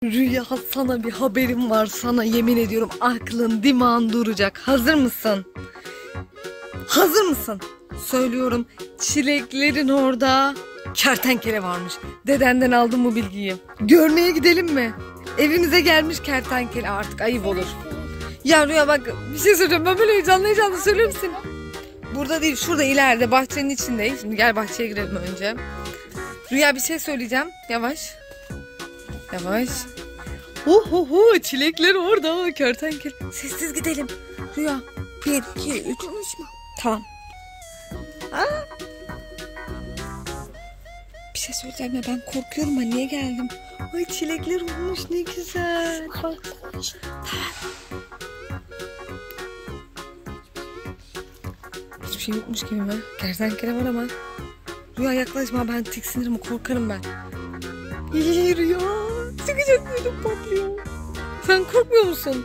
Rüya, sana bir haberim var, sana yemin ediyorum aklın dimağın duracak. Hazır mısın? Hazır mısın? Söylüyorum, çileklerin orada kertenkele varmış. Dedenden aldım bu bilgiyi. Görmeye gidelim mi? Evimize gelmiş kertenkele, artık ayıp olur. Ya Rüya bak, bir şey söyleyeceğim, ben böyle heyecanlı söylüyorum seni. Burada değil, şurada ileride bahçenin içindeyiz. Şimdi gel bahçeye girelim önce. Rüya, bir şey söyleyeceğim, yavaş. Yavaş. Çilekler orada, kertenkele. Sessiz gidelim. Rüya, 1, 2, 3. Konuşma. Tamam. Bir şey söyleyeceğim ya, ben korkuyorum, ben niye geldim? Ay, çilekler olmuş, ne güzel. Bak. Tamam. Hiçbir şey yokmuş gibi mi? Kertenkele var ama. Rüya yaklaşma, ben tiksinirim, korkarım ben. İyi Rüya. Çıkacak mıydım, patlıyor. Sen korkmuyor musun?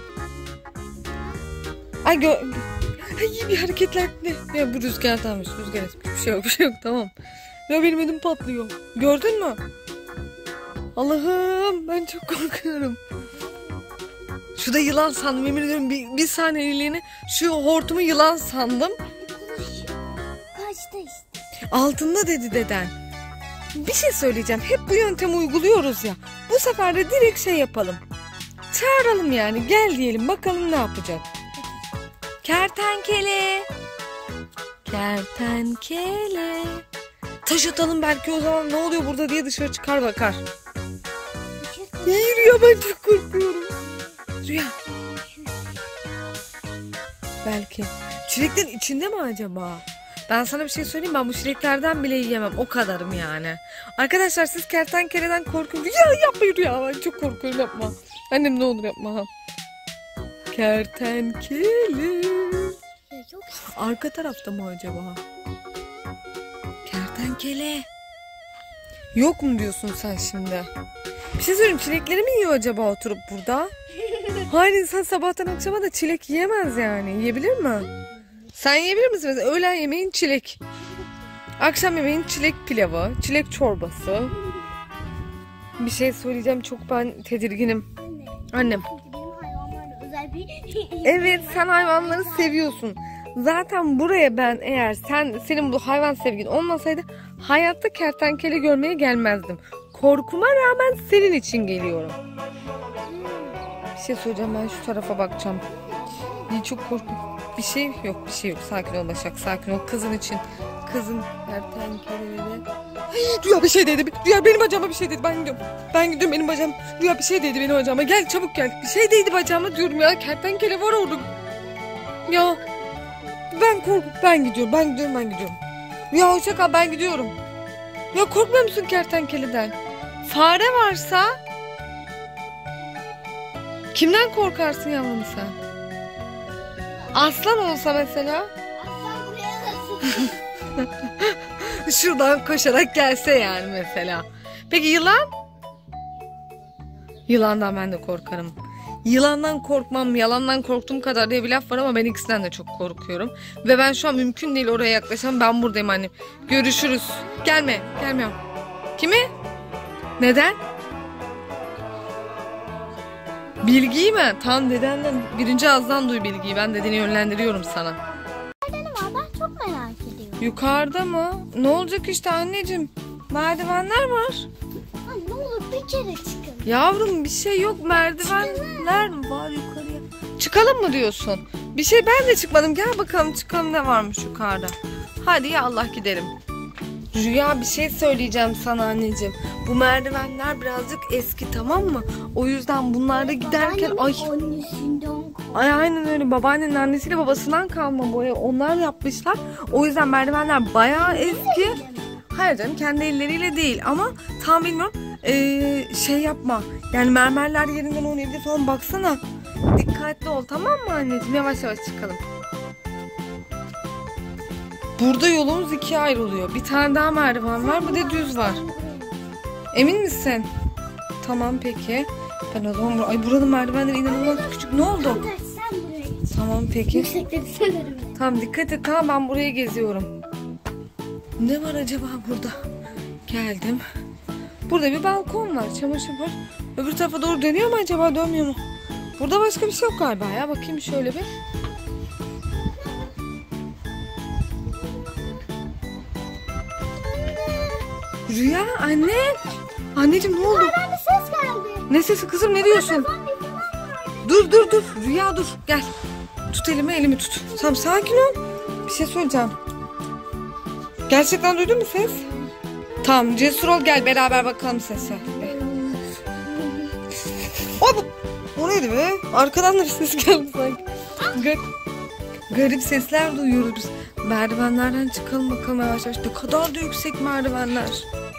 Ay iyi bir hareketler ne? Ya bu rüzgardanmış, rüzgar esmiş. Bir şey yok tamam. Ya benim ödüm patlıyor. Gördün mü? Allah'ım, ben çok korkuyorum. Şurada yılan sandım, yemin ediyorum bir saniyeliğine şu hortumu yılan sandım. Kaçta işte. Altında dedi deden. Bir şey söyleyeceğim, hep bu yöntemi uyguluyoruz ya. Bu sefer de direkt şey yapalım. Çağıralım yani, gel diyelim, bakalım ne yapacak. Kertenkele. Kertenkele. Taş atalım, belki o zaman ne oluyor burada diye dışarı çıkar bakar. İyi Rüya, ben çok korkuyorum. Rüya. Belki. Çileklerin içinde mi acaba? Ben sana bir şey söyleyeyim, ben bu çileklerden bile yiyemem, o kadarım yani. Arkadaşlar, siz kertenkeleden korkuyor. Ya yapma Rüya, ben çok korkuyorum, yapma. Annem ne olur yapma. Kertenkele. Arka tarafta mı acaba? Kertenkele. Yok mu diyorsun sen şimdi? Bir şey söyleyeyim, çilekleri mi yiyor acaba oturup burada? Hayır, insan sabahtan akşama da çilek yiyemez yani. Yiyebilir mi? Sen yiyebilir misin? Mesela öğlen yemeğin çilek. Akşam yemeğin çilek pilavı, çilek çorbası. Bir şey söyleyeceğim, çok ben tedirginim. Annem. Evet, sen hayvanları seviyorsun. Zaten buraya ben, eğer senin bu hayvan sevgin olmasaydı hayatta kertenkele görmeye gelmezdim. Korkuma rağmen senin için geliyorum. Bir şey söyleyeceğim, ben şu tarafa bakacağım. İyi, çok korkuyorum. Bir şey yok. Sakin ol Başak, sakin ol. Kızın için. Kızın kertenkeleleri. Rüya bir şey dedi. Rüya benim bacağıma bir şey dedi. Ben gidiyorum benim bacağım. Rüya bir şey dedi benim bacağıma. Gel çabuk gel. Bir şey değdi bacağıma diyorum ya. Kertenkele var orada. Ya ben gidiyorum. Rüya hoşça kal, ben gidiyorum. Ya korkmuyor musun kertenkeleden? Fare varsa kimden korkarsın yavrum sen? Aslan olsa mesela? Aslan buraya nasıl? Şuradan koşarak gelse yani mesela. Peki yılan? Yılandan ben de korkarım. Yılandan korkmam, yalandan korktuğum kadar diye bir laf var ama ben ikisinden de çok korkuyorum. Ve ben şu an mümkün değil oraya yaklaşamam. Ben buradayım annem. Görüşürüz. Gelmiyorum. Kimi? Neden? Bilgiyi mi? Tam dedenden, birinci ağızdan duy bilgiyi. Ben dedeni yönlendiriyorum sana. Nerede var? Ben çok merak ediyorum. Yukarıda mı? Ne olacak işte anneciğim? Merdivenler var. Anne, ne olur bir kere çıkın. Yavrum bir şey yok, merdivenler var yukarıya. Çıkalım mı diyorsun? Bir şey, ben de çıkmadım. Gel bakalım çıkalım, ne varmış yukarıda. Hadi ya Allah, gidelim. Rüya, bir şey söyleyeceğim sana anneciğim. Bu merdivenler birazcık eski, tamam mı? O yüzden bunlarda giderken aynen öyle, babaannenin annesiyle babasından kalma boya. Onlar yapmışlar. O yüzden merdivenler bayağı eski. Hayır canım, kendi elleriyle değil ama tam bilmiyorum. Şey yapma. Yani mermerler yerinden oynayabilir falan, baksana. Dikkatli ol, tamam mı anneciğim? Yavaş çıkalım. Burada yolumuz ikiye ayrılıyor. Bir tane daha merdiven var, bir de düz var. Emin misin? Tamam peki. Ben o zaman buranın merdivenleri inanılmaz küçük. Ne oldu? Tamam peki. Tamam dikkat et, tamam, ben buraya geziyorum. Ne var acaba burada? Geldim. Burada bir balkon var, çamaşır var. Öbür tarafa doğru dönüyor mu acaba, dönmüyor mu? Burada başka bir şey yok galiba ya. Bakayım şöyle bir. Rüya anne. Anneciğim ne oldu? Nereden bir ses geldi? Ne sesi kızım, ne diyorsun? Dur. Rüya dur. Gel. Tut elimi tut. Tamam sakin ol. Bir şey söyleyeceğim. Gerçekten duydun mu ses? Tamam cesur ol, gel beraber bakalım sese. Hop! O neydi be? Arkadan da bir ses geldi sanki. Garip sesler duyuyoruz biz. Merdivenlerden çıkalım bakalım yavaş yavaş. Ne kadar da yüksek merdivenler.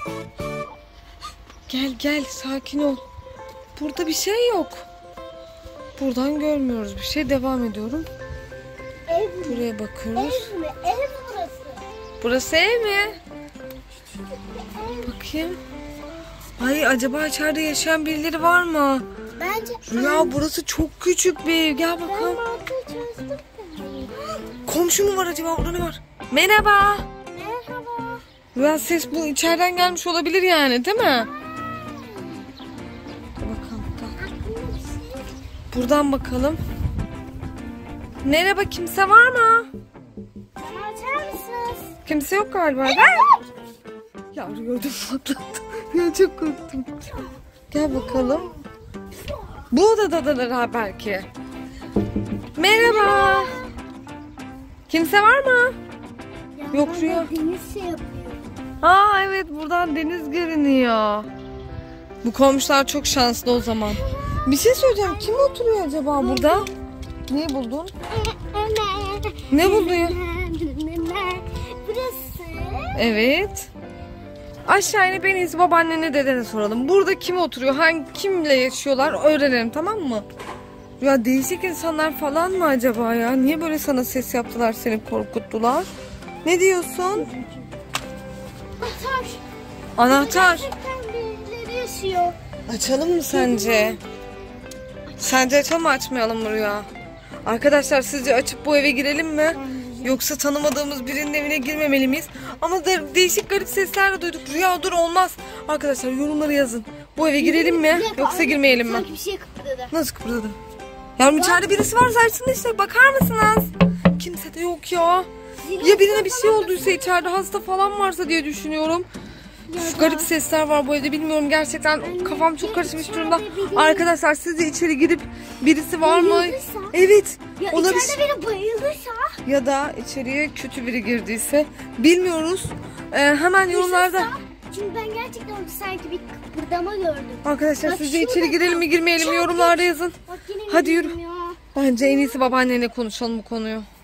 Gel sakin ol. Burada bir şey yok. Buradan görmüyoruz bir şey. Devam ediyorum. Ev mi? Buraya bakıyoruz. Ev mi? Ev burası. Burası ev mi? Ev. Bakayım. Ay acaba içeride yaşayan birileri var mı? Bence Rüya burası çok küçük bir ev. Gel ben bakalım. mantığı çözdüm de. Komşu mu var acaba? Orada ne var? Merhaba. Merhaba. Rüya ses bu içeriden gelmiş olabilir yani, değil mi? Dur bakalım. Aklımda bir şey. Buradan bakalım. Merhaba, kimse var mı? Bana açar mısınız? Kimse yok galiba. Ya Rüya ödüm patlattı. Ya çok korktum. Gel bakalım. Bu odadalar belki. Merhaba. Kimse var mı? Yok Rüya. Deniz şey yapıyor. Aa evet, buradan deniz görünüyor. Bu komşular çok şanslı o zaman. Bir şey söyleyeceğim. Kim oturuyor acaba burada? Neyi buldun? Ne buldun ya? Burası. Evet. Aşağı inip en iyisi babaannene, dedene soralım. Burada kim oturuyor? Kimle yaşıyorlar? Öğrenelim, tamam mı? Ya değişik insanlar falan mı acaba ya? Niye böyle sana ses yaptılar, seni korkuttular? Ne diyorsun? Anahtar. Gerçekten birileri yaşıyor. Açalım mı sence? Sence açalım mı, açmayalım mı Rüya? Arkadaşlar sizce açıp bu eve girelim mi? Yoksa tanımadığımız birinin evine girmemeli miyiz? Ama değişik garip sesler de duyduk. Rüya dur, olmaz. Arkadaşlar yorumları yazın. Bu eve girelim mi yoksa girmeyelim mi? Sanki bir şey kıpırdadı. Nasıl kıpırdadı? Yavrum içeride birisi var, açsın işte, bakar mısınız? Kimse de yok ya. Ya birine bir şey olduysa, içeride hasta falan varsa diye düşünüyorum. Şu garip sesler var bu evde, bilmiyorum, gerçekten kafam çok karışmış durumda. Arkadaşlar siz de içeri girip birisi var mı? Bayıldıysa? Evet. Ya olabilir. içeride biri bayıldıysa? Ya da içeriye kötü biri girdiyse, bilmiyoruz. Hemen yorumlarda. Çünkü ben gerçekten orada sanki bir kıpırdama gördüm. Arkadaşlar Bak sizce şurada içeri girelim mi girmeyelim mi, yorumlarda yazın. Bak yine Hadi yürü. gidiyorum ya. Bence en iyisi babaannenle konuşalım bu konuyu.